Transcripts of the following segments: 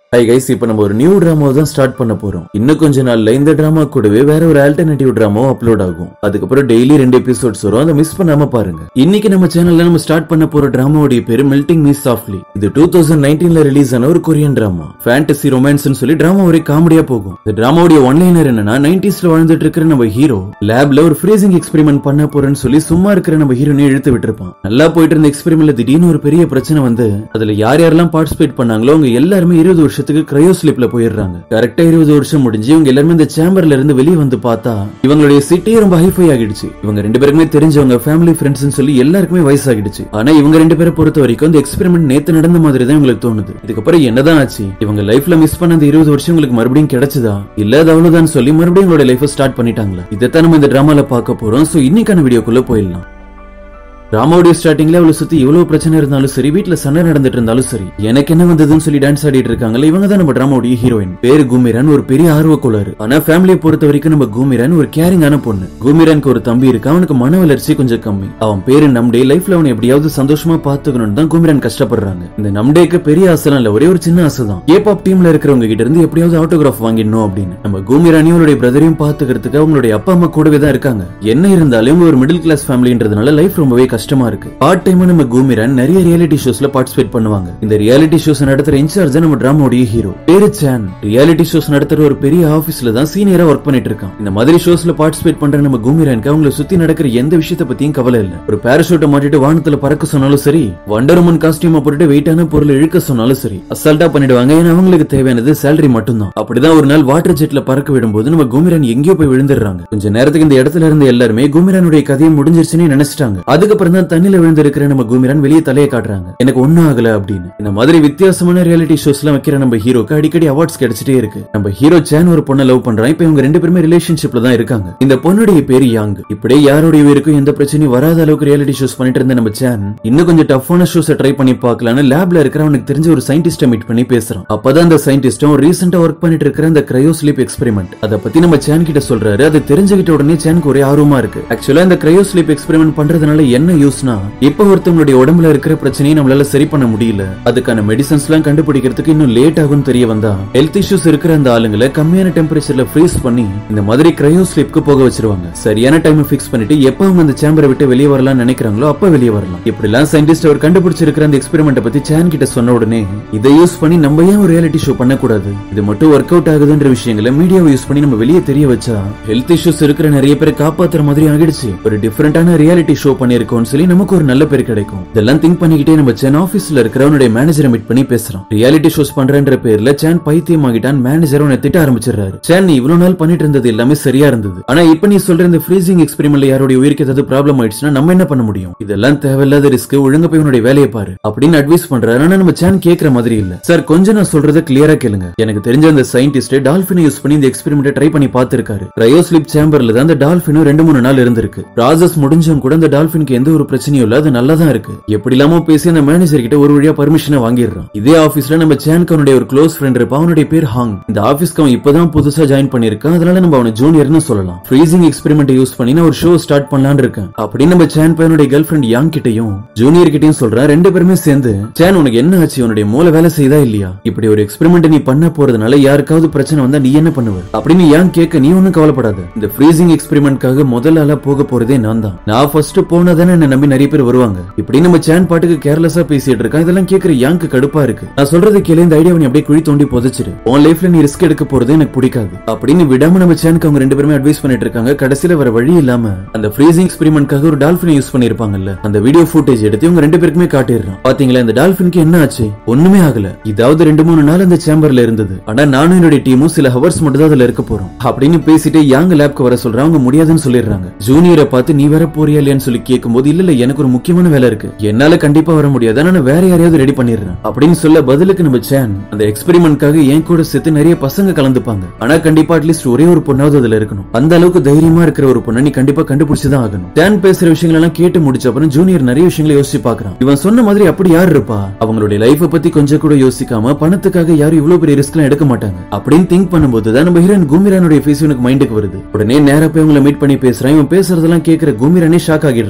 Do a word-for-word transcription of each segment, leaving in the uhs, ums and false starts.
Hi guys, இப்போ நம்ம ஒரு நியூ டிராமா தான் ஸ்டார்ட் பண்ண போறோம். இன்னும் கொஞ்ச நாள்ல இந்த டிராமா கூடவே வேற ஒரு ஆல்டர்னேட்டிவ் டிராமா அப்லோட் ஆகும். அதுக்கு அப்புறம் டெய்லி ரெண்டு எபிசோட்ஸ் வரும். அதை மிஸ் பண்ணாம பாருங்க. இன்னைக்கு நம்ம சேனல்ல நம்ம ஸ்டார்ட் பண்ண போற டிராமாவோட பேரு மெல்டிங் மீ சாஃப்ட்லி. இது twenty nineteen ல ரிலீஸ் ஆன ஒரு கொரியன் டிராமா. ஃபேண்டசி ரொமான்ஸ்னு சொல்லி டிராமா ஒரே காமெடியா போகும். இந்த டிராமாவோட ஒன்லைனர் என்னன்னா nineties ல வாழ்ந்துட்டு இருக்கிற நம்ம ஹீரோ லேப்ல ஒரு ஃப்ரீசிங் எக்ஸ்பெரிமெண்ட் பண்ண போறேன்னு சொல்லி சும்மா இருக்கிற நம்ம ஹீரோனை இழுத்து விட்டுருப்பான். நல்லா போயிட்டு இருந்த எக்ஸ்பெரிமெண்ட்ல திடீர்னு ஒரு பெரிய பிரச்சனை வந்து அதுல யார் யாரெல்லாம் பார்ட்டிசிபேட் பண்ணாங்களோ அவங்க எல்லாருமே இருபது வருஷத்துக்கு கிரையோஸ்லிப் போயிடுறாங்க. கரெக்டா இருபது வருஷம் முடிஞ்சு இவங்க எல்லாரும் இந்த சேம்பர்ல இருந்து வெளியே வந்து பார்த்தா இவங்களுடைய சிட்டி ரொம்ப ஹைஃபை ஆகிடுச்சு. இவங்க ரெண்டு பேருக்குமே தெரிஞ்சவங்க, ஃபேமிலி ஃப்ரெண்ட்ஸ்னு சொல்லி எல்லாருக்குமே வயசாகிடுச்சு. ஆனா இவங்க ரெண்டு பேரை பொறுத்த வரைக்கும் இந்த எக்ஸ்பெரிமெண்ட் நேத்து நடந்த மாதிரி தான் இவங்களுக்கு தோணுது. இதுக்கப்புறம் என்னதான் ஆச்சு, இவங்க லைஃப்ல மிஸ் பண்ண அந்த இருபது வருஷம் உங்களுக்கு மறுபடியும் கிடைச்சதா இல்ல அது அவ்வளவுதான் சொல்லி மறுபடியும் உங்களோட லைஃப் ஸ்டார்ட் பண்ணிட்டாங்களா? இதைத்தான் நம்ம இந்த டிராமால பார்க்க போறோம். சோ இன்னைக்கான வீடியோக்குள்ள போயிடலாம். ராமாவுடைய ஸ்டார்டிங்ல அவளை சுத்தி எவ்வளவு பிரச்சனை இருந்தாலும் சரி, வீட்டுல சண்டை நடந்துட்டு இருந்தாலும் சரி, எனக்கு என்ன வந்ததுன்னு சொல்லி டான்ஸ் ஆடிட்டு இருக்காங்கல்ல, இவங்க தான் நம்ம டிராமாவுடைய ஹீரோயின். பேரு குமிரான், ஒரு பெரிய ஆர்வ கோளாறு. ஆனா ஃபேமிலியை பொறுத்த வரைக்கும் நம்ம குமிரான் ஒரு கேரிங்கான பொண்ணு. குமிரானுக்கு ஒரு தம்பி இருக்கு, அவனுக்கு மன வளர்ச்சி கொஞ்சம் கம்மி. அவன் பேரு நம்டே. லைஃப்ல அவனை எப்படியாவது சந்தோஷமா பாத்துக்கணும்னு தான் குமிரான் கஷ்டப்படுறாங்க. இந்த நம்டேக்கு பெரிய ஆசை இல்ல, ஒரே ஒரு சின்ன ஆசை தான். கேபாப் டீம்ல இருக்கிறவங்க கிட்ட இருந்து எப்படியாவது ஆட்டோகிராஃப் வாங்கிடணும் அப்படின்னு. நம்ம குமிரானையும் அவருடைய பிரதரையும் பாத்துக்கிறதுக்கு அவங்களுடைய அப்பா அம்மா கூடவே தான் இருக்காங்க. என்ன இருந்தாலும் ஒரு மிடில் கிளாஸ் ஃபேமிலின்றதுனால லைஃப் ரொம்பவே கஷ்டமா இருக்கு. பார்ட் டைம் நம்ம குமிரான் நிறைய ரியாலிட்டி ஷோஸ்ல பார்ட்டிசிபேட் பண்ணுவாங்க. இந்த ரியாலிட்டி ஷோஸ் நடத்துற இன்சார்ஜ் நம்ம டிராமாவுடைய ஹீரோ பேரு சான். ரியாலிட்டி ஷோஸ் நடத்துற ஒரு பெரிய ஆபீஸ்ல தான் சீனியரா ஒர்க் பண்ணிட்டு இருக்கான். இந்த மாதிரி ஷோஸ்ல பார்ட்டிசிபேட் பண்ற நம்ம குமிரானுக்கு அவங்களை சுத்தி நடக்கிற எந்த விஷயத்தை பத்தியும் கவலை இல்ல. ஒரு பாராசூட்டை மாட்டிட்டு வானத்துல பறக்க சொன்னாலும் சரி, வண்டர் உமன் காஸ்டியூமை போட்டுட்டு வெயிட்டான பொருளை இழுக்க சொன்னாலும் சரி, அசால்ட்டா பண்ணிடுவாங்க. ஏன்னா அவங்களுக்கு தேவையானது சேலரி மட்டும்தான். அப்படிதான் ஒரு நாள் வாட்டர் ஜெட்ல பறக்க விடும்போது நம்ம குமிரான் எங்கேயோ போய் விழுந்துடுறாங்க. கொஞ்ச நேரத்துக்கு இந்த இடத்துல இருந்த எல்லாருமே குமிரானுடைய கதையை முடிஞ்சிருச்சுன்னு நினைச்சிட்டாங்க. அதுக்கப்புறம் தான் தண்ணில விழுந்து இருக்கிற நம்ம குமிரான் வெளியே தலையை காட்டுறாங்க, எனக்கு ஒண்ணும் ஆகல அப்படின்னு. இந்த மாதிரி வித்தியாசமான ரியாலிட்டி ஷோஸ் எல்லாம் வைக்கிற நம்ம ஹீரோக்கு அடிக்கடி அவார்ட்ஸ் கிடைச்சிட்டே இருக்கு. நம்ம ஹீரோ சான் ஒரு பொண்ணை லவ் பண்றான். இப்ப இவங்க ரெண்டு பேருமே ரிலேஷன்ஷிப்ல தான் இருக்காங்க. இந்த பொண்ணுடைய பேரு யாங். இப்படியே யாருடைய பேருக்கும் எந்த பிரச்சனையும் வராத அளவுக்கு ரியாலிட்டி ஷோஸ் பண்ணிட்டு இருந்த நம்ம சான் இன்னும் கொஞ்சம் டஃப்பான ஷோஸ் ட்ரை பண்ணி பார்க்கலான்னு லேப்ல இருக்கிற அவனுக்கு தெரிஞ்ச ஒரு சயின்டிஸ்ட மீட் பண்ணி பேசுறான். அப்பதான் அந்த சயின்டிஸ்டும் ரீசெண்டா ஒர்க் பண்ணிட்டு இருக்கிற அந்த கிரையோஸ்லீப் எக்ஸ்பெரிமெண்ட் அதை பத்தி நம்ம சான் கிட்ட சொல்றாரு. அது தெரிஞ்சுக்கிட்ட உடனே சானுக்கு ஒரே ஆர்வமா இருக்கு. ஆக்சுவலா இந்த கிரையோஸ்லீப் எக்ஸ்பெரிமெண்ட் பண்றதுனால என்ன யூஸ்னா, இப்ப ஒருத்தவங்களுடைய உடம்புல இருக்கிற பிரச்சனையை நம்மளால சரி பண்ண முடியல, அதுக்கான மெடிசன்ஸ் எல்லாம் கண்டுபிடிக்கிறதுக்கு இன்னும் லேட் ஆகும் தெரிய வந்தா ஹெல்த் இஷ்யூஸ் இருக்கிற அந்த ஆளுங்களை கம்மியான டெம்பரேச்சர்ல ஃப்ரீஸ் பண்ணி இந்த மாதிரி கிரையோஸ்லீப்க்கு போக வச்சிருவாங்க. சரியான டைம் ஃபிக்ஸ் பண்ணிட்டு எப்ப அவங்க அந்த சேம்பரை விட்டு வெளியே வரலாம்னு நினைக்கிறாங்களோ அப்ப வெளியே வரலாம். இப்படி எல்லாம் சயின்டிஸ்ட் அவர் கண்டுபிடிச்சிருக்கிற அந்த எக்ஸ்பெரிமெண்ட் பத்தி சான் கிட்ட சொன்ன உடனே இதை யூஸ் பண்ணி நம்ம ஏன் ஒரு ரியாலிட்டி ஷோ பண்ண கூடாது, இது மட்டும் ஒர்க் அவுட் ஆகுதுன்ற விஷயங்களை மீடியாவை யூஸ் பண்ணி நம்ம வெளியே தெரிய வச்சா ஹெல்த் இஷ்யூஸ் இருக்கிற நிறைய பேரை காப்பாத்துற மாதிரி ஆகிடுச்சு. ஒரு டிஃபரெண்டான ரியாலிட்டி ஷோ பண்ணிருக்கோம்னு சொல்லி நமக்கு ஒரு நல்ல பேர் கிடைக்கும். இதெல்லாம் திங்க் பண்ணிக்கிட்டே நம்ம சான் ஆபீஸ்ல இருக்கிறவனுடைய மேனேஜரை மீட் பண்ணி பேசுறான். ரியாலிட்டி ஷோஸ் பண்றன்ற பேர்ல சான் பைத்தியம் ஆகிட்டான். மேனேஜர் அவனை திட்ட ஆரம்பிச்சிடுறாரு. சான், நீ இவ்வளவு நாள் பண்ணிட்டு இருந்தது எல்லாமே சரியா இருந்தது, ஆனா இப்ப நீ சொல்ற இந்த ஃப்ரீசிங் எக்ஸ்பெரிமெண்ட்ல யாரோட உயிருக்கு ஏதாவது ப்ராப்ளம் ஆயிடுச்சுன்னா நம்ம என்ன பண்ண முடியும்? இதெல்லாம் தேவையில்லாத ரிஸ்க், ஒழுங்கா போய் உன்னுடைய வேலையை பாரு அப்படின்னு அட்வைஸ் பண்றாரு. ஆனா நம்ம சான் கேக்குற மாதிரி இல்ல. சார், கொஞ்சம் நான் சொல்றதை கிளியரா கேளுங்க. எனக்கு தெரிஞ்ச அந்த சயின்டிஸ்ட் டால்பினை யூஸ் பண்ணி இந்த எக்ஸ்பெரிமெண்ட் ட்ரை பண்ணி பார்த்திருக்காரு. கிரையோஸ்லீப் சேம்பர்ல தான் அந்த டால்பினும் ரெண்டு மூணு நாள் இருந்திருக்கு. ப்ராசஸ் முடிஞ்சும் கூட அந்த டால்பினுக்கு எந்த ஒரு பிரச்சனையும் இல்ல, அது நல்லா தான் இருக்கு. எப்படி இல்லாம பேசி அந்த மேனேஜர் கிட்ட ஒரு வழியா பர்மிஷனை வாங்கிடுறான். இதே ஆபீஸ்ல நம்ம சானுக்கு அவனுடைய ஒரு க்ளோஸ் ஃப்ரெண்ட் இருப்பான். அவனுடைய பேர் ஹாங். இந்த ஆபீஸ்க்கு அவன் இப்பதான் புதுசா ஜாயின் பண்ணிருக்கான், அதனால நம்ம அவனை ஜூனியர்னு சொல்லலாம். ஃப்ரீசிங் எக்ஸ்பெரிமெண்ட் யூஸ் பண்ணி நான் ஒரு ஷோ ஸ்டார்ட் பண்ணலாம்னு இருக்கேன் அப்படின்னு நம்ம சான் பையனுடைய கேர்ள் ஃப்ரெண்ட் யாங் கிட்டையும் ஜூனியர் கிட்டையும் சொல்றான். ரெண்டு பேருமே சேர்ந்து, சான் உனக்கு என்ன ஆச்சு, உன்னுடைய மூளை வேலை செய்தா இல்லையா, இப்படி ஒரு எக்ஸ்பெரிமெண்ட் நீ பண்ண போறதுனால யாருக்காவது பிரச்சனை வந்தா நீ என்ன பண்ணுவ அப்படின்னு யாங் கேட்க, நீ ஒன்னும் கவலைப்படாத, இந்த ஃப்ரீசிங் எக்ஸ்பெரிமெண்ட்காக முதல் ஆளா போக போறதே நான் தான். நான் ஃபர்ஸ்ட் போனாதானே என்ன நம்பி நிறைய பேர் வருவாங்க. இப்படி நம்ம சான் பாட்டுக்கு கேர்லெஸ்ஸா பேசிட்டு இருக்கான். இதெல்லாம் கேக்குற யாங்க்கு கடுப்பா இருக்கு. நான் சொல்றது கேளு, இந்த ஐடியாவை நீ அப்படியே குழி தோண்டி புதைச்சிரு, உன் லைஃப்ல நீ ரிஸ்க் எடுக்க போறது எனக்கு பிடிக்காது அப்படின்னு விடாம நம்ம சானுக்கு அவங்க ரெண்டு பேருமே அட்வைஸ் பண்ணிட்டு இருக்காங்க. கடைசியில வர வழி இல்லாம அந்த ஃப்ரீசிங் எக்ஸ்பெரிமெண்ட்காக ஒரு டால்பினை யூஸ் பண்ணிருப்பாங்கல்ல, அந்த வீடியோ ஃபுட்டேஜ் எடுத்து இவங்க ரெண்டு பேருக்குமே காட்டிடுறான். பாத்தீங்களா, இந்த டால்பினுக்கு என்ன ஆச்சு, ஒண்ணுமே ஆகல, இதாவது ரெண்டு மூணு நாள் அந்த சேம்பர்ல இருந்தது, ஆனா நானும் என்னுடைய டீமும் சில ஹவர்ஸ் மட்டும் தான் அதுல இருக்க போறோம் அப்படின்னு பேசிட்டு யாங் லேப்க்கு வர சொல்றாங்க. அவங்க முடியாதுன்னு சொல்லிடுறாங்க. ஜூனியரை பார்த்து நீ வேற போறியா இல்லையான்னு சொல்லி கேட்கும் போது, இல்ல இல்ல எனக்கு ஒரு முக்கியமான வேலை இருக்கு, என்னால கண்டிப்பா வர முடியாது, ஆனா வேற யாரையாவது ரெடி பண்ணிடுறேன் அப்படின்னு சொல்ல பதிலுக்கு நம்ம சான் அந்த எக்ஸ்பெரிமெண்ட்காக என் கூட சேர்த்து நிறைய பசங்க கலந்துப்பாங்க, ஆனா கண்டிப்பா அட்லீஸ்ட் ஒரே ஒரு பொண்ணாவது அதுல இருக்கணும், அந்த அளவுக்கு தைரியமா இருக்கிற ஒரு பொண்ணை நீ கண்டிப்பா கண்டுபிடிச்சுதான் ஆகணும். சான் பேசுற விஷயங்கள் எல்லாம் கேட்டு முடிச்ச அப்புறம் ஜூனியர் நிறைய விஷயங்களை யோசிச்சு பாக்குறான். இவன் சொன்ன மாதிரி அப்படி யார் இருப்பா, அவங்களுடைய லைஃப் பத்தி கொஞ்சம் கூட யோசிக்காம பணத்துக்காக யாரும் இவ்வளவு பெரிய ரிஸ்க் எல்லாம் எடுக்க மாட்டாங்க அப்படின்னு திங்க் பண்ணும்போது தான் நம்ம ஹீரோயின் குமிரானுடைய ஃபேஸ் எனக்கு மைண்டுக்கு வருது. உடனே நேரா போய் அவங்களை மீட் பண்ணி பேசுறான். இவன் பேசுறதெல்லாம் கேட்கிற குமிரானே ஷாக் ஆகிடுறாங்க.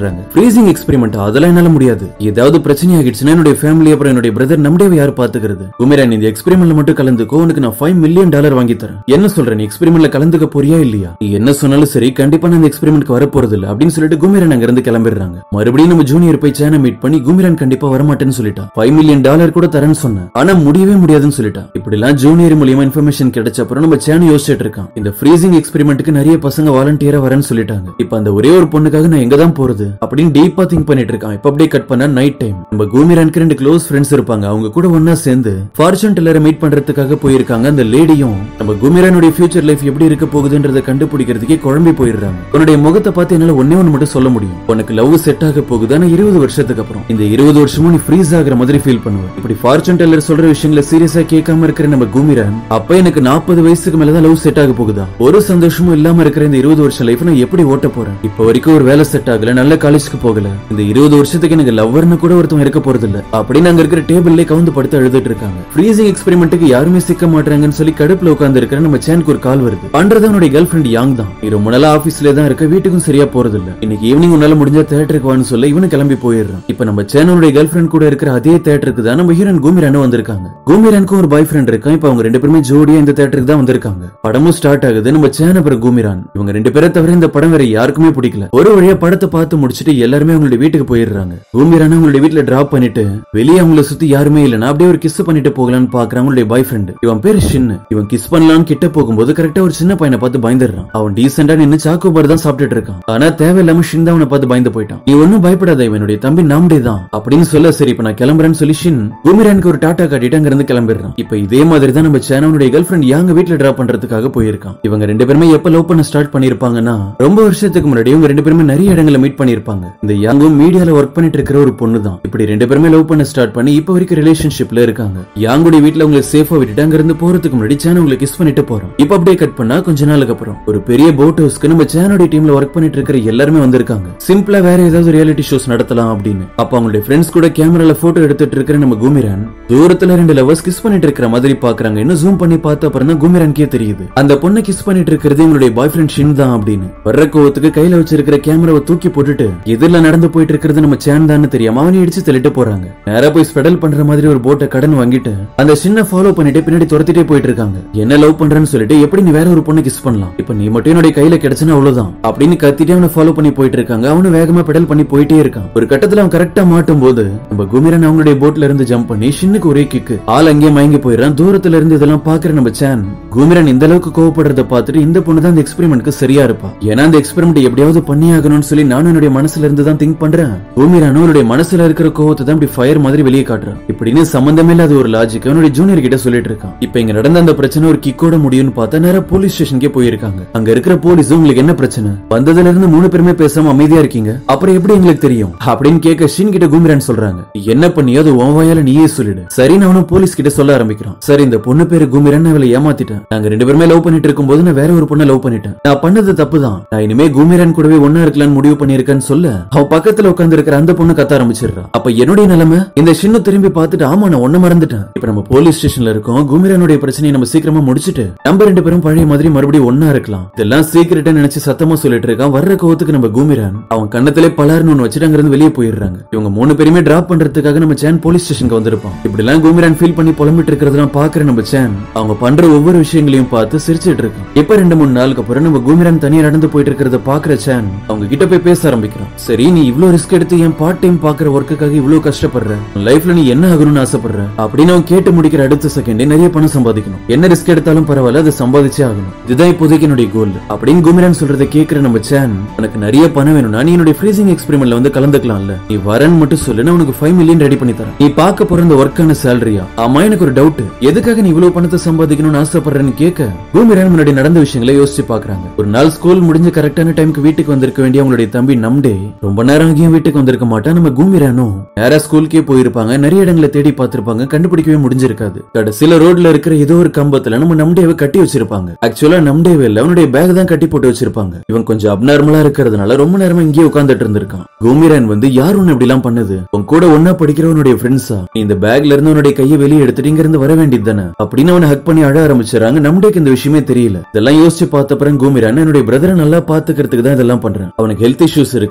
ஃப்ரீசிங் எக்ஸ்பெரிமெண்ட் அதெல்லாம் என்னால முடியாது. ஏதாவது பிரச்சனை ஆகிடுச்சுன்னா என்னுடைய ஃபேமிலி அப்புறம் என்னுடைய பிரதர் நம்மளே யார் பாத்துக்கிறது? குமிரான் இந்த எக்ஸ்பெரிமெண்ட்ல மட்டும் கலந்துக்கோ, உனக்கு நான் ஃபைவ் மில்லியன் டாலர் வாங்கி தரேன். என்ன சொல்ற, நீ எக்ஸ்பெரிமெண்ட்ல கலந்துக்க போறியா இல்லையா? நீ என்ன சொன்னாலும் சரி, கண்டிப்பா நான் இந்த எக்ஸ்பெரிமெண்ட்க்கு வர போறது இல்ல அப்படின்னு சொல்லிட்டு குமிரான் அங்க இருந்து கிளம்பிடுறாங்க. மறுபடியும் நம்ம ஜூனியர் போய் சேனை மீட் பண்ணி குமிரான் கண்டிப்பா வரமாட்டேன்னு சொல்லிட்டா. ஃபைவ் மில்லியன் டாலர் கூட தரேன்னு சொன்னேன், ஆனா முடியவே முடியாதுன்னு சொல்லிட்டா. இப்படி எல்லாம் ஜூனியர் மூலியமா இன்ஃபர்மேஷன் கிடைச்ச அப்புறம் நம்ம சேனை யோசிச்சுட்டு இருக்கான். இந்த ஃப்ரீசிங் எக்ஸ்பெரிமெண்ட்க்கு நிறைய பசங்க வாலண்டியரா வரேன்னு சொல்லிட்டாங்க. இப்ப அந்த ஒரே ஒரு பொண்ணுக்காக நான் எங்க தான் போறது அப்படின்னு டீப்பா திங்க் பண்ணிட்டு இருக்கான். இப்ப அப்படியே கட் பண்ணா நைட் டைம். நம்ம குமிரானுக்கு ரெண்டு க்ளோஸ் ஃப்ரெண்ட்ஸ் இருப்பாங்க. அவங்க கூட ஒன்னா சேர்ந்து ஃபார்ச்சூன் டெல்லரை மீட் பண்றதுக்காக போயிருக்காங்க. அந்த லேடியும் நம்ம குமிரானுடைய ஃபியூச்சர் லைஃப் எப்படி இருக்க போகுதுன்றதை கண்டுபிடிக்கிறதுக்கே குழம்பி போயிடுறாங்க. உன்னுடைய முகத்தை பார்த்து என்னால ஒன்னே ஒன்னு மட்டும் சொல்ல முடியும், உனக்கு லவ் செட் ஆக போகுது. ஆனா இருபது வருஷத்துக்கு அப்புறம் இந்த இருபது வருஷமும் நீ ஃப்ரீஸ் ஆகிற மாதிரி ஃபீல் பண்ணுவ. இப்படி ஃபார்ச்சூன் டெல்லர் சொல்ற விஷயங்களை சீரியஸா கேட்காம இருக்கிற நம்ம குமிரான், அப்ப எனக்கு நாற்பது வயசுக்கு மேலதான் லவ் செட் ஆக போகுதா? ஒரு சந்தோஷமும் இல்லாம இருக்கிற இந்த இருபது வருஷம் லைஃப் நான் எப்படி ஓட்ட போறேன்? இப்ப வரைக்கும் ஒரு வேலை செட் ஆகல, நல்ல காலேஜ்க்கு போகல, இந்த இருபது வருஷத்துக்கு எனக்கு லவ்வர்னு கூட ஒருத்தவங்க இருக்க போறது இல்ல அப்படின்னு அங்க இருக்கிற டேபிள்ல கவுந்து படுத்து அழுதுட்டு இருக்காங்க. ஃப்ரீசிங் எக்ஸ்பெரிமெண்ட்டுக்கு யாருமே சிக்க மாட்டாங்கன்னு சொல்லி கடுப்புல உட்கார்ந்து இருக்கிற நம்ம சேனுக்கு ஒரு கால் வருது. பண்றது அவனுடைய கேர்ள் ஃபிரெண்ட் யாங் தான். நீ ரொம்ப நாளா ஆபீஸ்ல தான் இருக்க, வீட்டுக்கும் சரியா போறது இல்ல, இன்னைக்கு ஈவினிங் உன்னால முடிஞ்சா தியேட்டருக்கு வான்னு சொல்ல இவனு கிளம்பி போயிடுறான். இப்ப நம்ம சேனனுடைய கேர்ள் ஃபிரெண்ட் கூட இருக்கிற அதே தியேட்டருக்கு தான் நம்ம ஹீரோயின் குமிரானும் வந்திருக்காங்க. குமிரானுக்கும் ஒரு பாய் ஃப்ரெண்ட் இருக்கான். இப்ப அவங்க ரெண்டு பேருமே ஜோடியா இந்த தியேட்டருக்கு தான் வந்திருக்காங்க. படமும் ஸ்டார்ட் ஆகுது. நம்ம சேன அப்புறம் குமிரான் இவங்க ரெண்டு பேரை தவிர இந்த படம் வேற யாருக்குமே பிடிக்கல. ஒரு வழியா படத்தை பார்த்து முடிச்சிட்டு எல்லாருமே அவங்களுடைய வீட்டுக்கு போயிடுறாங்க. குமிரான் அவங்களுடைய வீட்டுல டிராப் பண்ணிட்டு வெளியே அவங்கள சுத்தி யாருமே இல்லனா அப்படியே ஒரு கிஸ் பண்ணிட்டு போகலான்னு பாக்குறாங்க அவங்களுடைய பாய் ஃப்ரெண்ட். இவன் பேரு ஷின். இவன் கிஸ் பண்ணலான்னு கிட்ட போகும்போது கரெக்டா ஒரு சின்ன பையனை பார்த்து பயந்துடுறான். அவன் டீசெண்டா நின்னு சாக்கோபார் தான் சாப்பிட்டுட்டு இருக்கான். ஆனா தேவையில்லாம ஷின் தான் அவனை பார்த்து பயந்து போயிட்டான். நீ ஒன்னும் பயப்படாத, இவனுடைய தம்பி நாம்டே தான் அப்படின்னு சொல்ல, சரி இப்ப நான் கிளம்புறேன்னு சொல்லி ஷின் குமிரானுக்கு ஒரு டாட்டா காட்டிட்டு அங்க இருந்து கிளம்பிடுறான். இப்ப இதே மாதிரி தான் நம்ம சேனனுடைய கேர்ள் ஃபிரெண்ட் யாங்க வீட்டுல டிராப் பண்றதுக்காக போயிருக்கான். இவங்க ரெண்டு பேருமே எப்ப லவ் பண்ண ஸ்டார்ட் பண்ணிருப்பாங்கன்னா ரொம்ப வருஷத்துக்கு முன்னாடி இவங்க ரெண்டு பேருமே நிறைய இடங்களை மீட் பண்ணிருப்பாங்க. இந்த யாங்கும் மீடியால ஒர்க் பண்ணிட்டு இருக்கிற ஒரு பொண்ணு தான். இப்படி ரெண்டு பேருமே லவ் பண்ண ஸ்டார்ட் பண்ணி இப்ப வரைக்கும் ரிலேஷன்ஷிப்ல இருக்காங்க. யாங்குடைய வீட்டுல உங்களை சேஃபா விட்டுட்டு அங்க இருந்து போறதுக்கு முன்னாடி சேனல் உங்களை கிஸ் பண்ணிட்டு போறோம். இப்ப அப்படியே கட் பண்ணா கொஞ்ச நாளுக்கு அப்புறம் ஒரு பெரிய போட் ஹவுஸ்க்கு நம்ம சேனோட டீம்ல ஒர்க் பண்ணிட்டு இருக்கிற எல்லாருமே வந்திருக்காங்க. சிம்பிளா வேற ஏதாவது ரியாலிட்டி ஷோஸ் நடத்தலாம் அப்படின்னு. அப்ப அவங்களுடைய ஃப்ரெண்ட்ஸ் கூட கேமரால போட்டோ எடுத்துட்டு இருக்கிற நம்ம குமிரான் தூரத்துல ரெண்டு லவர்ஸ் கிஸ் பண்ணிட்டு இருக்கிற மாதிரி பாக்குறாங்க. இன்னும் ஜூம் பண்ணி பார்த்த அப்புறம் தான் குமிரானுக்கே தெரியுது அந்த பொண்ணை கிஸ் பண்ணிட்டு இருக்கிறது இவங்களுடைய பாய் ஃப்ரெண்ட் ஷின் தான் அப்படின்னு. வர்ற கோவத்துக்கு கையில வச்சிருக்கிற கேமராவை தூக்கி போட்டுட்டு எதிரில நடந்து போயிட்டு இருக்கிறது நம்ம சேன் தான் தெரியாம அவனை இடிச்சு தள்ளிட்டு போறாங்க. நேரா போய் ஸ்பெடல் பண்ற மாதிரி ஒரு போட்டை கடன் வாங்கிட்டு அந்த சின்ன ஃபாலோ பண்ணிட்டு பின்னாடி துரத்திட்டே போயிட்டு இருக்காங்க. என்ன லவ் பண்றேன்னு சொல்லிட்டு எப்படி நீ வேற ஒரு பொண்ணு கிஸ் பண்ணலாம், இப்ப நீ மட்டும் என்னோட கையில கிடைச்சுன்னா அவ்வளவுதான் அப்படின்னு கத்திட்டு அவனை ஃபாலோ பண்ணி போயிட்டு இருக்காங்க. அவனு வேகமா பெடல் பண்ணி போயிட்டே இருக்கான். ஒரு கட்டத்துல அவன் கரெக்டா மாட்டும் போது நம்ம குமிரான் அவங்களுடைய போட்ல இருந்து ஜம்ப் பண்ணி ஷின்னுக்கு ஒரே கிக்கு, ஆள் அங்கேயே மயங்கி போயிடறான். தூரத்துல இருந்து இதெல்லாம் பாக்குற நம்ம சேன் குமிரான் இந்த அளவுக்கு கோவப்படுறத பார்த்துட்டு இந்த பொண்ணு தான் இந்த எக்ஸ்பெரிமெண்ட்க்கு சரியா இருப்பா, ஏன்னா அந்த எக்ஸ்பெரிமெண்ட் எப்படியாவது பண்ணி ஆகணும்னு சொல்லி நானும் என்னுடைய மனசுல இருந்து தான் திங்க் பண்றேன். குமிரானும் அவனுடைய மனசுல இருக்கிற கோவத்தை தான் இப்படி ஃபயர் மாதிரி வெளியே காட்டுறான். இப்படின்னு சம்பந்தமே இல்லாத ஒரு லாஜிக் அவனுடைய ஜூனியர் கிட்ட சொல்லிட்டு இருக்கான். இப்ப இங்க நடந்த அந்த பிரச்சனை ஒரு கிக்கோட முடியும்னு பார்த்தா நேரா போலீஸ் ஸ்டேஷனுக்கே போயிருக்காங்க. அங்க இருக்கிற போலீஸ் உங்களுக்கு என்ன பிரச்சனை, வந்ததுல இருந்து மூணு பேருமே பேசாம அமைதியா இருக்கீங்க, அப்புறம் எப்படி எங்களுக்கு தெரியும் அப்படின்னு கேட்க ஷின் கிட்ட குமிரான் சொல்றாங்க, என்ன பண்ணியோ அது உன் வாயால நீயே சொல்லிடு. சரி நானும் போலீஸ் கிட்ட சொல்ல ஆரம்பிக்கிறான். சரி இந்த பொண்ணு பேரு குமிரான், அவளை ஏமாத்திட்டேன், நாங்க ரெண்டு பேருமே லவ் பண்ணிட்டு இருக்கும் போது நான் வேற ஒரு பொண்ணை லவ் பண்ணிட்டேன், நான் பண்ணது தப்பு தான், நான் இனிமே குமிரான் கூடவே ஒன்னா இருக்கலாம்னு முடிவு பண்ணிருக்கேன்னு சொல்ல அவ பக்கத்துல உட்கார்ந்து இருக்கிற அந்த பொண்ணு கத்த ஆரம்பிச்சிடுறா. அப்ப என்னுடைய நிலைமை இந்த ஷின்னு திரும்பி பார்த்துட்டு ஆமா நான் ஒண்ணு மறந்துட்டேன், இப்ப நம்ம போலீஸ் ஸ்டேஷன்ல இருக்கோம், குமிரானுடைய பிரச்சனையை நம்ம சீக்கிரமா முடிச்சிட்டு நம்ம ரெண்டு பேரும் பழைய மாதிரி மறுபடியும் ஒன்னா இருக்கலாம், இதெல்லாம் சீக்கிரட்டா நினைச்சு சத்தமா சொல்லிட்டு இருக்கான். வர்ற கோவத்துக்கு நம்ம குமிரான் அவன் கண்ணத்திலே பலார்னு ஒண்ணு வச்சுட்டு அங்க இருந்து வெளியே போயிடுறாங்க. இவங்க மூணு பேருமே டிராப் பண்றதுக்காக நம்ம சேன் போலீஸ் ஸ்டேஷனுக்கு வந்திருப்பான். இப்படி எல்லாம் குமிரான் ஃபீல் பண்ணி புலம்பிட்டு இருக்கிறதெல்லாம் பாக்குற நம்ம சேன் அவங்க பண்ற ஒவ்வொரு விஷயங்களையும் பார்த்து சிரிச்சிட்டு இருக்கான். இப்ப ரெண்டு மூணு நாளுக்கு அப்புறம் நம்ம குமிரான் தனியா நடந்து போயிட்டு இருக்கிறத பாக்குற சேன் அவங்க கிட்ட போய் பேச ஆரம்பிக்கிறான். சரி நீ இவ்வளவு ரிஸ்க் எடுத்து என் பார்ட் டைம் பாக்குற ஒர்க்குக்காக இவ்வளவு கஷ்டப்படுற, லைஃப்ல நீ என்ன ஆகணும்னு ஆசைப்படுற அப்படின்னு அவன் கேட்டு முடிக்கிற அடுத்த செகண்டே நிறைய பணம் சம்பாதிக்கணும், என்ன ரிஸ்க் எடுத்தாலும் பரவாயில்ல அதை சம்பாதிச்சே ஆகணும், இதுதான் இப்போதைக்கு என்னுடைய கோல் அப்படின்னு குமிரான் சொல்றதை கேட்கிற நம்ம சேன் உனக்கு நிறைய பணம் வேணும்னா நீ என்னுடைய ஃப்ரீசிங் எக்ஸ்பெரிமெண்ட்ல வந்து கலந்துக்கலாம்ல, நீ வரன்னு மட்டும் சொல்லு, நான் உனக்கு ஃபைவ் மில்லியன் ரெடி பண்ணி தரேன், நீ பார்க்க போற இந்த ஒர்க்கான சேலரியா? ஆமா எனக்கு ஒரு டவுட், எதுக்காக நீ இவ்வளவு பணத்தை சம்பாதிக்கணும்னு ஆசைப்படுறேன்னு கேட்க குமிரான் முன்னாடி நடந்த விஷயங்களை யோசிச்சு பாக்குறாங்க. ஒரு நாள் ஸ்கூல் முடிஞ்சு கரெக்டான டைமுக்கு வீட்டுக்கு வந்திருக்க வேண்டிய அவங்களுடைய தம்பி நம்டே ரொம்ப நேரம் ஆகியும் வீட்டுக்கு வந்திருக்க மாட்டா. நம்ம குமிரானும் நேரா ஸ்கூலுக்கே போயிருப்பாங்க, நிறைய இடங்களை தேடி பார்த்திருப்பாங்க, கண்டுபிடிக்கவே முடிஞ்சிருக்காது. கடைசியில ரோட்ல இருக்கிற ஏதோ ஒரு கம்பத்துல நம்ம நம்டேவை கட்டி வச்சிருப்பாங்க. ஆக்சுவலா நம்டேவே இல்ல, அவனுடைய பேக் தான் கட்டி போட்டு வச்சிருப்பாங்க. இவன் கொஞ்சம் அப்நார்மலா இருக்கிறதுனால ரொம்ப நேரமா இங்கே உட்கார்ந்துட்டு இருந்திருக்கான். குமிரான் வந்து யார் உன்னை இப்படி எல்லாம் பண்ணது, உன் கூட ஒன்னா படிக்கிறவனுடைய ஃப்ரெண்ட்ஸா, நீ இந்த பேக்ல இருந்து உன்னுடைய கையை வெளியே எடுத்துட்டு இங்க இருந்து வர வேண்டியது தானே அப்படின்னு அவனை ஹக் பண்ணி அழ ஆரம்பிச்சாங்க. நம்டேக்கு இந்த விஷயமே தெரியல. இதெல்லாம் யோசிச்சு பார்த்த அப்புறம் குமிரான் என்னுடைய பிரதரை நல்லா பாத்துக்கிறதுக்கு தான் இதெல்லாம் பண்றேன், அவனுக்கு ஹெல்த் இஷ்யூஸ் இருக்கு, அவனை நான்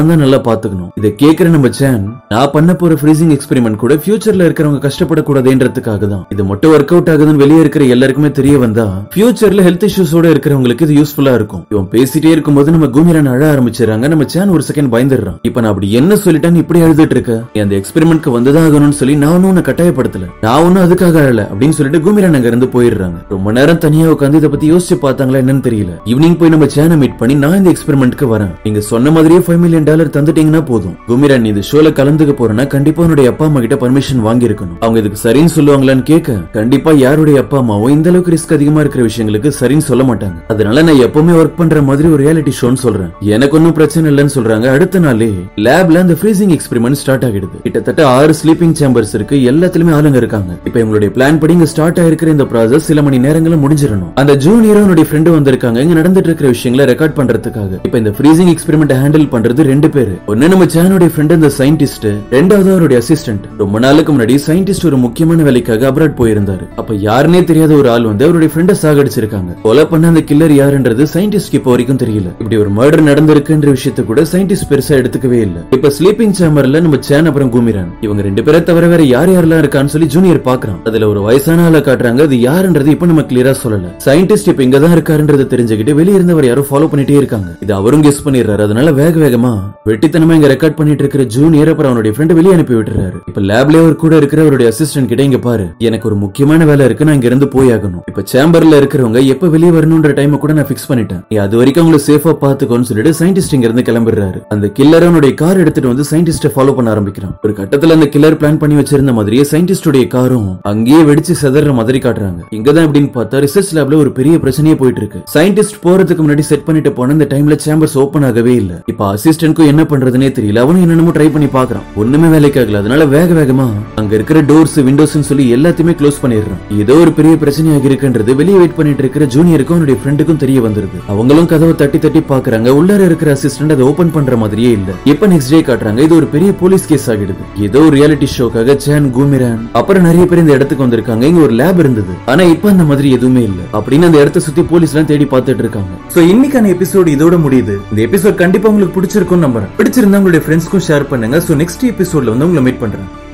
நான் தான் நல்லா பாத்துக்கணும். இதை கேக்குற நம்ம சேன், நான் பண்ண போற ஃப்ரீசிங் எக்ஸ்பெரிமெண்ட் கூட ஃபியூச்சர்ல இருக்கிறவங்க கஷ்டப்படக்கூடாதுன்றதுக்காக தான். இது மட்டும் ஒர்க் அவுட் ஆகுதுன்னு வெளியே இருக்கிற எல்லாருக்குமே தெரிய வந்தா ஃபியூச்சர்ல ஹெல்த் இஷ்யூஸோட இருக்கிறவங்களுக்கு இது யூஸ்ஃபுல்லா இருக்கும். இவன் பேசிட்டே இருக்கும்போது நம்ம கூமிரான் அழ ஆரம்பிச்சிடறாங்க. நம்ம சேன் ஒரு செகண்ட் பயந்துடுறான். இப்ப நான் அப்படி என்ன சொல்லிட்டேன்னு இப்படி அழுதுட்டு இருக்க? அந்த எக்ஸ்பெரிமெண்ட்க்கு வந்ததான் ஆகணும்னு சொல்லி நான் ஒன்னும் உன்னை கட்டாயப்படுத்தல, நான் ஒன்னும் அதுக்காக அழல அப்படின்னு சொல்லிட்டு கூமிரான் அங்க இருந்து போயிடுறாங்க. ரொம்ப நேரம் தனியா உட்காந்து இதை பத்தி யோசிச்சு பார்த்தாங்களா என்னன்னு தெரியல. ஈவினிங் போய் நம்ம சேனை மீட் பண்ணி, நான் இந்த எக்ஸ்பெரிமெண்ட்க்கு வரேன், நீங்க சொன்ன மாதிரியே ஃபைவ் மில்லியன் டாலர் தந்துட்டீங்கன்னா போதும். கூமிரான், நீ இந்த ஷோல கலந்துக்க போறேன்னா கண்டிப்பா உன்னுடைய அப்பா அம்மா கிட்ட பர்மிஷன் வாங்கி இருக்கணும். அவங்க இதுக்கு சரின்னு சொல்லுவாங்களான்னு கேட்க, கண்டிப்பா யாருடைய அப்பா அம்மாவும் இந்த அளவுக்கு ரிஸ்க் அதிகமா இருக்கிற விஷயங்களுக்கு சரின்னு சொல்ல மாட்டாங்க. அதனால நான் எப்பவுமே ஒர்க் பண்ற மாதிரி ஒரு ரியாலிட்டி ஷோன்னு சொல்றேன், எனக்கு ஒன்னும் பிரச்சனை இல்லைன்னு சொல்றாங்க. அடுத்த நாளே லேப்ல அந்த ஃப்ரீசிங் எக்ஸ்பெரிமெண்ட் ஸ்டார்ட் ஆகிடுது. கிட்டத்தட்ட ஆறு ஸ்லீப்பிங் சேம்பர்ஸ் இருக்கு, எல்லாத்துலயுமே ஆளுங்க இருக்காங்க. இப்ப இவங்களுடைய பிளான் படி இங்க ஸ்டார்ட் ஆயிருக்கிற இந்த ப்ராசஸ் சில மணி நேரங்கள முடிஞ்சிடணும். அந்த ஜூனியரும் அவனுடைய ஃப்ரெண்டு வந்திருக்காங்க இங்க நடந்துட்டு இருக்கிற விஷயங்களை ரெக்கார்ட் பண்றதுக்காக. இப்ப இந்த ஃப்ரீசிங் எக்ஸ்பெரிமெண்ட் ஹேண்டில் பண்றது ரெண்டு பேரு. ஒன்னு நம்ம சேனுடைய ஃப்ரெண்ட் அந்த சயின்டிஸ்ட், ரெண்டாவது அவருடைய அசிஸ்டன்ட். ரொம்ப நாளுக்கு முன்னாடி சயின்டிஸ்ட் ஒரு முக்கியமான வேலைக்காக அப்ராட் போயிருந்தாரு. அப்ப யாருன்னே தெரியாத ஒரு ஆள் வந்து அவருடைய ஃப்ரெண்ட சாகடிச்சிருக்காங்க. கொலை பண்ண அந்த கில்லர் யாருன்றது சயின்டிஸ்ட்க்கு இப்ப வரைக்கும் தெரியல. இப்படி ஒரு மர்டர் நடந்திருக்குன்ற விஷயத்தை கூட சயின்டிஸ்ட் பெருசா எடுத்துக்கவே இல்ல. இப்ப ஸ்லீப்பிங் சேம்பர்ல நம்ம சேன் அப்புறம் கூமிரான் இவங்க ரெண்டு பேரை தவிர வேற யார் யாரெல்லாம் இருக்கான்னு சொல்லி ஜூனியர் பாக்குறான். அதுல ஒரு வயசான ஆளை காட்டுறாங்க. அது யாருன்றது இப்ப நம்ம கிளியரா சொல்லல. சயின்டிஸ்ட் இப்ப இங்கதான் இருக்காருன்றத தெரிஞ்சுக்கிட்டு வெளிய இருந்தவர் யாரோ ஃபாலோ பண்ணிட்டே இருக்காங்க. இது அவரும் கெஸ் பண்ணிடுறாரு. அதனால வேக வேகமா வெட்டித்தனமா இங்க ரெக்கார்ட் பண்ணிட்டு இருக்கிற ஜூனியர் அப்புறம் அவனுடைய ஃப்ரெண்ட் வெளியே அனுப்பி விட்டுறாரு. இப்ப லேப்ல அவர் கூட இருக்கிற அவருடைய அசிஸ்டன்ட் கிட்ட, இங்க பாரு, எனக்கு ஒரு முக்கியமான வேலை இருக்கு, நான் இங்க இருந்து போய் ஆகணும். இப்ப சேம்பர்ல இருக்கிறவங்க எப்ப வெளியே வரணும்ன்ற டைம் கூட நான் பிக்ஸ் பண்ணிட்டேன், நீ அது வரைக்கும் அவங்களை சேஃபா பாத்துக்கோன்னு சொல்லிட்டு சயின்டிஸ்ட் இங்க இருந்து கிளம்பிடுறாரு. அந்த கில்லர் அவனுடைய கார் எடுத்துட்டு வந்து சயின்டிஸ்ட ஃபாலோ பண்ண ஆரம்பிக்கிறான். ஒரு கட்டத்துல அந்த கில்லர் பிளான் பண்ணி வச்சிருந்த மாதிரியே சயின்டிஸ்டுடைய காரும் அங்கேயே வெடிச்சு செதற மாதிரி காட்டுறாங்க. இங்கதான் எப்படின்னு பார்த்தா ரிசர்ச் லேப்ல ஒரு பெரிய பிரச்சனையே போயிட்டு இருக்கு. சயின்டிஸ்ட் போறதுக்கு முன்னாடி செட் பண்ணிட்டு போன இந்த டைம்ல சேம்பர்ஸ் ஓபன் ஆகவே இல்ல. இப்ப அசிஸ்டன்ட்க்கும் என்ன பண்றதுனே தெரியல. அவனும் என்னென்னமோ ட்ரை பண்ணி பாக்குறான், ஒண்ணுமே வேலைக்கு ஆகல. அதனால வேக வேகமா அங்க இருக்கிற டோர்ஸ் விண்டோஸ் சொல்லி எல்லாத்தையுமே க்ளோஸ் பண்ணிடுறான். ஏதோ ஒரு பெரிய பிரச்சனையாக இருக்குன்றது வெளியே வெயிட் பண்ணிட்டு இருக்கிற ஜூனியருக்கும் அவனுடைய ஃப்ரெண்டுக்கும் தெரிய வந்துருது. அவங்களும் கதவை தட்டி தட்டி பாக்குறாங்க. உள்ளார இருக்கிற அசிஸ்டன்ட் அதை ஓபன் பண்ற மாதிரியே இல்ல. இப்ப நெக்ஸ்ட் டே காட்டுறாங்க. இது ஒரு பெரிய போலீஸ் கேஸ் ஆகிடுது. ஏதோ ஒரு ரியாலிட்டி ஷோக்காக சேன், கூமிரான் அப்புறம் நிறைய பேர் இந்த இடத்துக்கு வந்திருக்காங்க. இங்க ஒரு லேப் இருந்தது, ஆனா இப்ப அந்த மாதிரி எதுவுமே இல்ல அப்படின்னு அந்த இடத்தை சுத்தி போலீஸ் எல்லாம் தேடி பார்த்துட்டு இருக்காங்க. சோ இன்னைக்கான எபிசோட் இதோட முடியுது. இந்த எபிசோட் கண்டிப்பா உங்களுக்கு பிடிச்சிருக்கும் நம்புறேன். பிடிச்சிருந்தா உங்களுடைய ஃப்ரெண்ட்ஸ்க்கும் ஷேர் பண்ணுங்க. சோ நெக்ஸ்ட் எபிசோட்ல வந்து உங்களை மீட் பண்றேன்.